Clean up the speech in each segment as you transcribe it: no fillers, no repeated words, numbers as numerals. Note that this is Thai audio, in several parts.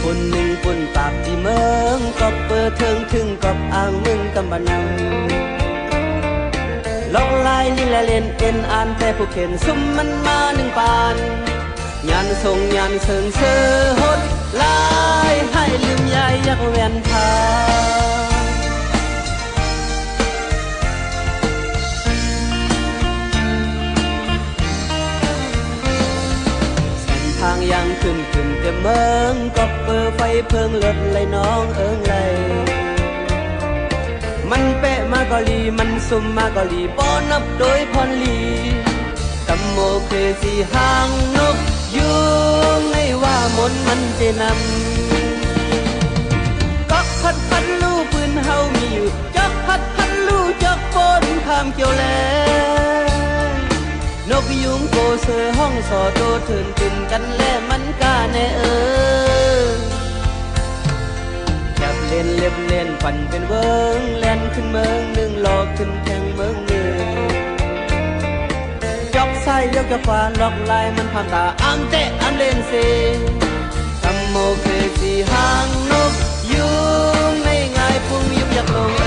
ปุ่นหนึ่งปุ่นปากที่เมืองก็เปิดเทิงถึงกับอ่างมึงกำบันนังลอกลายลิละเล่นเอ็นอ่านแต่ผู้เข็นซุ่มมันมาหนึ่งปานยานทรงยานเสิงเสือหดลายให้ลืมยายยักแวนทาทางยังขึ้นเต็มเมืองก็เปิดไฟเพิงรถเลยน้องเอิงเลยมันเปะมาเกาหลีมันซุ่มมาเกาหลีป้อนนับโดยพรลีกัมโมเคสีหางนกยุงในว่ามนมันเจนำก็พัดลู่ปืนเฮามีอยู่จอกพัดลู่จอกปนข้ามเกี่ยวแลนกยุงโกเสือห้องสอโดเถินขึ้นกันแล่มันกาแน่จับเล่นเล็บเล่นปั่นเป็นเวิงแล่นขึ้นเมืองหนึ่งหลอกขึ้นแทงเมืองหนึ่งจอกไส้ยกกระฟ้าล็อกลายมันพังตาอ้ำเตะอ้ำเล่นเซกัมโมเคสีหางนกยุงในง่ายพุ่งยุบยักลง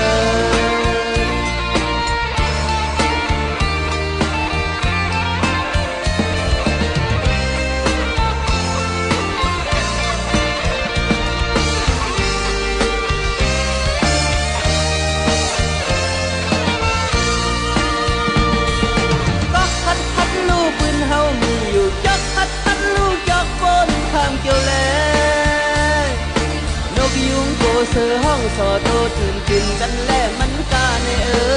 เกี่ยวแลนกยุงโกเสือห้องสอโตถึงขึ้นกันแล่มันกาใน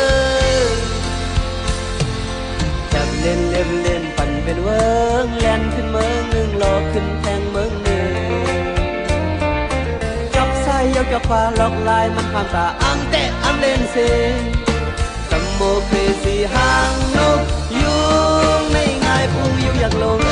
จับเล่นเล่นปั่นเป็นเวิงแล่นขึ้นเมืองหนึ่งหลอกขึ้นแทงเมืองหนึ่งจับไส้ยกจากฟ้าล็อกลายมันผ่านตาอ้ำเตะอ้ำเล่นเซกัมโมเคสีหางนกยุงในง่ายพุ่งยุบอยากลง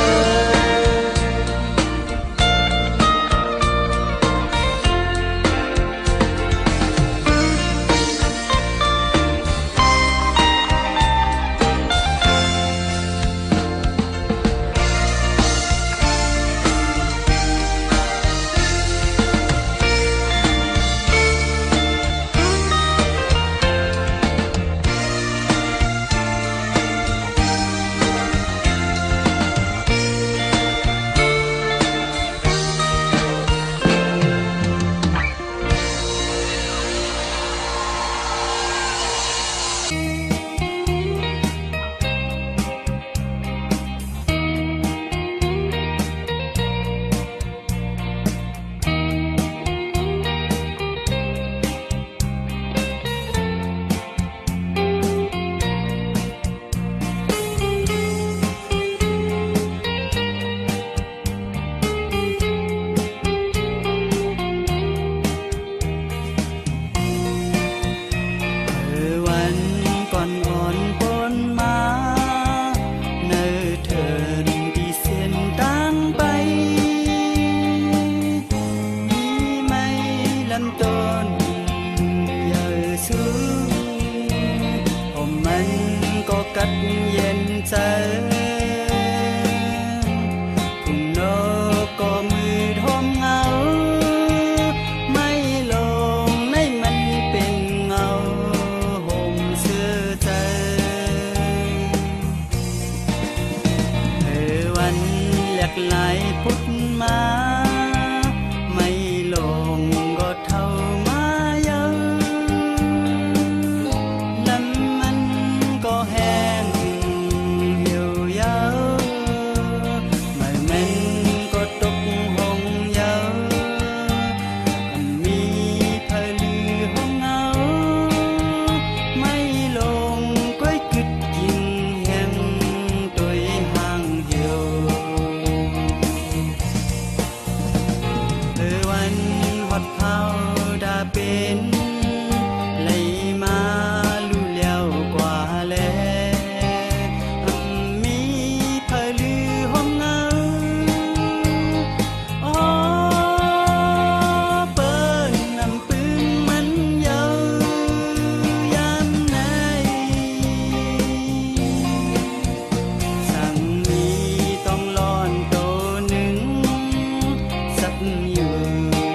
อยู่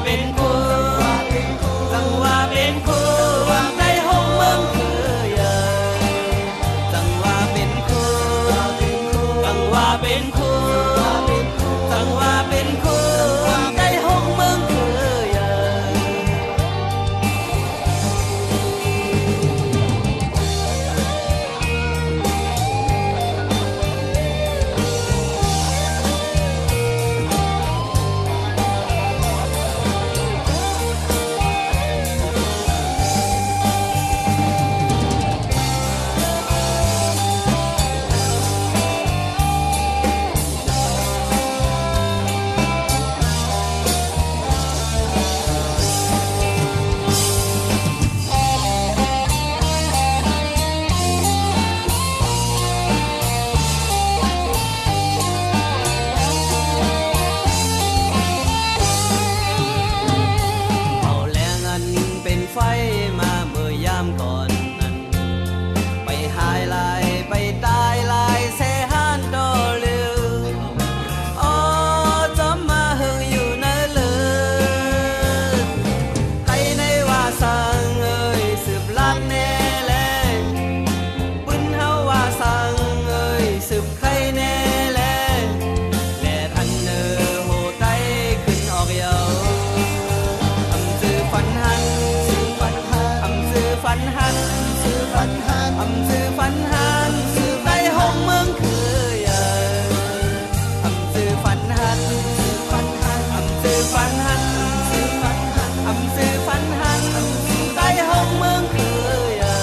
เป็นคู่จังว่าเป็นคู่ในห้องเมืองคือใหญ่จังว่าเป็นคู่จังว่าเป็นคู่จังว่าเป็นคู่ในห้องเมืองคือใหญ่ไฟมาเมื่อยามก่อนนั้นไปหายลายไปตายลายเสหานดอลืออ๋อจอมมาหึงอยู่ในเลือใครในว่าสังเอ้ยสืบลาดแน่แลปืนเฮาว่าสังเอ้ยสืบใครแน่แลแลทันเนอโหไตขึ้นออกเยาอำจือฝันหันฝันหันซื้อฝันหันอำซื้อฝันหันซื้อไปห้องเมืองคือใหญ่อำซื้อฝันหันซื้อฝันหันอำซื้อฝันหันซื้อฝันหันอำซื้อฝันหันซื้อไปห้องเมืองคือใหญ่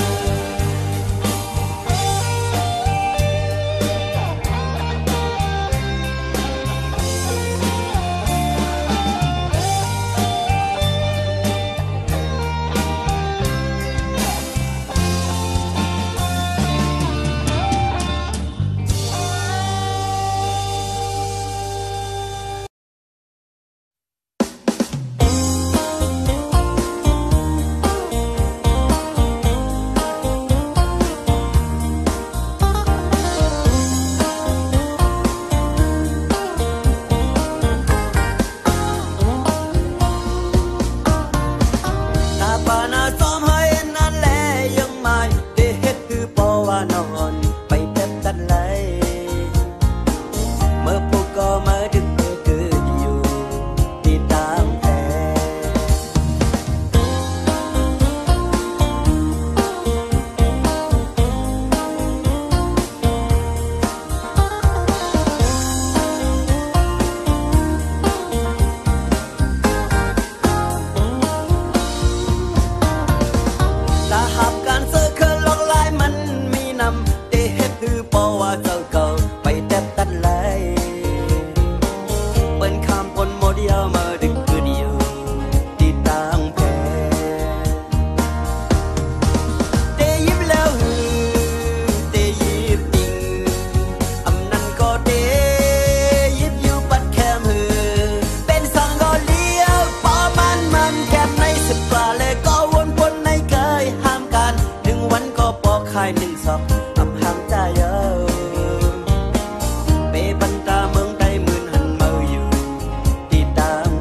หนึ่งสอบอำห่างใจเยอะเปบันตาเมืองใดหมื่นหันเมาอยู่ที่ต่าง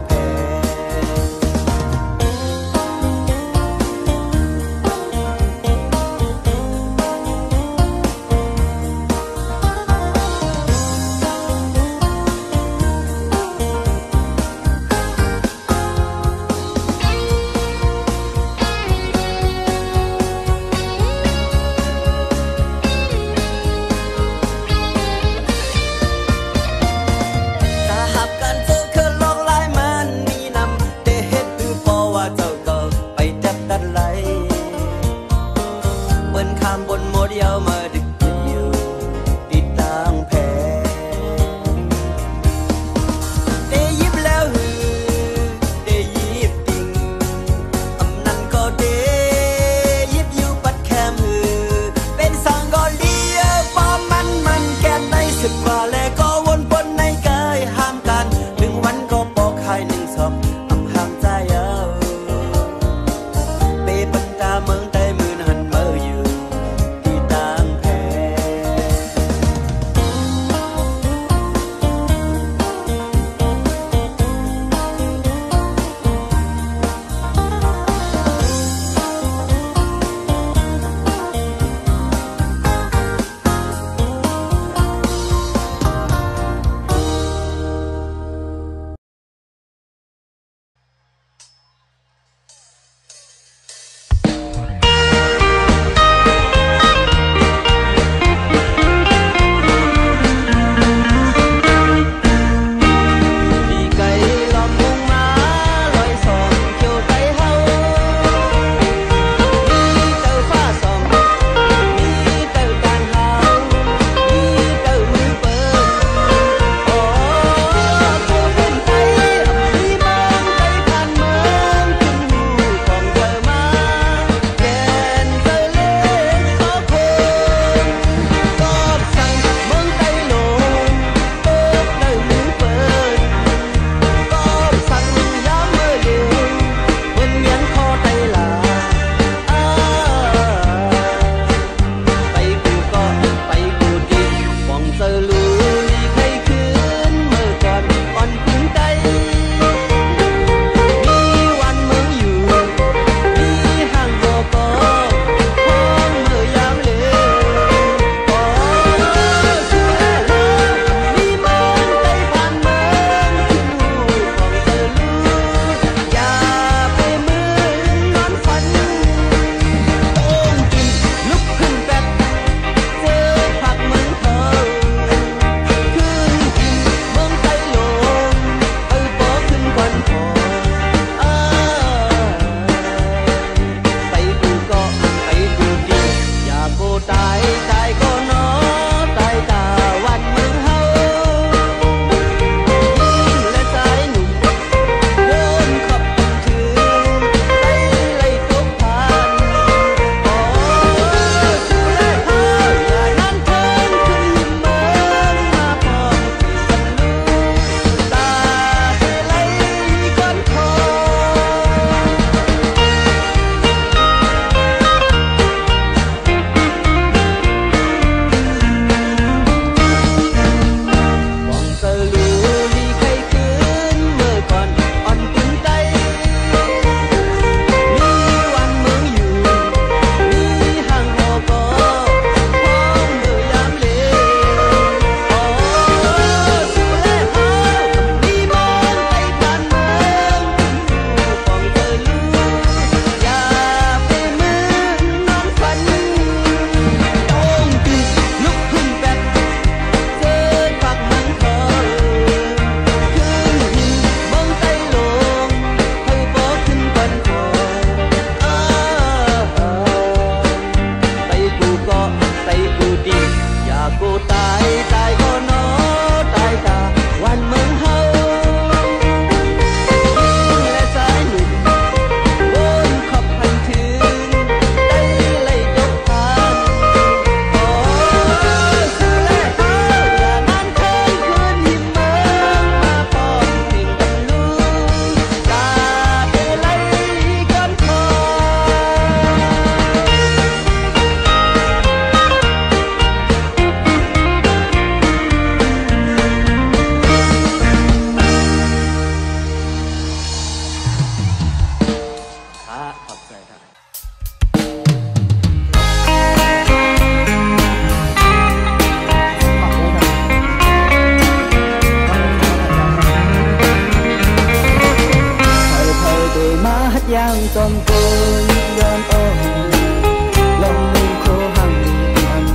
Trong tôi đàn ông lòng mình khô hằng hằng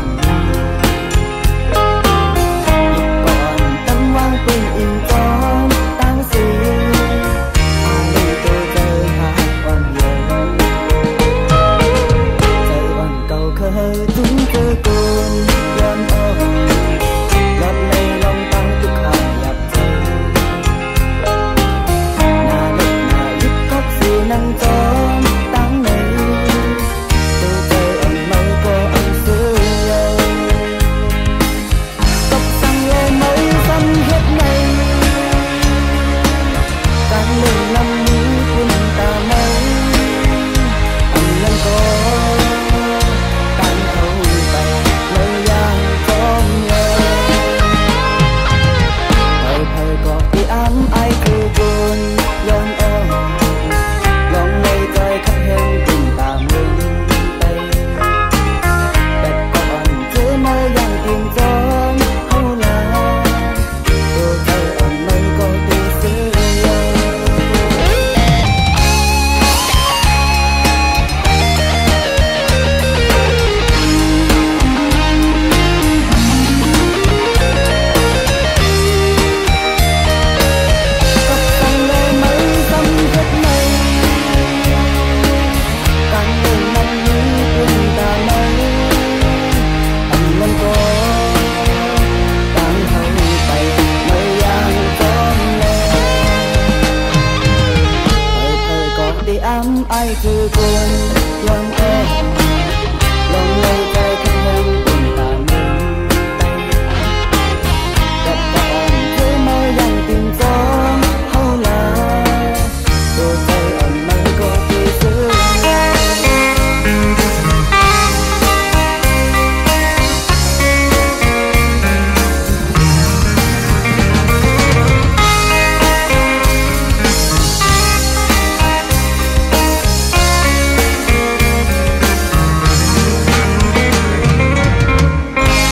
còn tâm hoang quên in trong tăng sĩ ai tôi chơi hát hoàn nhiều chơi hoàn cầu khơi chúng cơ cồn đàn ông lọt lây lòng tăng tức hàng nhập chơi nà đất nà giúp khóc gì năng trong tăng này tôi chơi ẩn mây có anh xưa yêu tóc xăng lê mấy xanh hết này càng lên năm ní quân ta mấy anh lần có tan thâu tay lời giang trong nhớ thời thời có đi ám ai cứ buồn yon ôm lòng này trời khắp hên tình ta mình tay đẹp còn chưa nơi giang tìm gió hâu là tôi chơi ở nơi có tình xưa ai cứ quên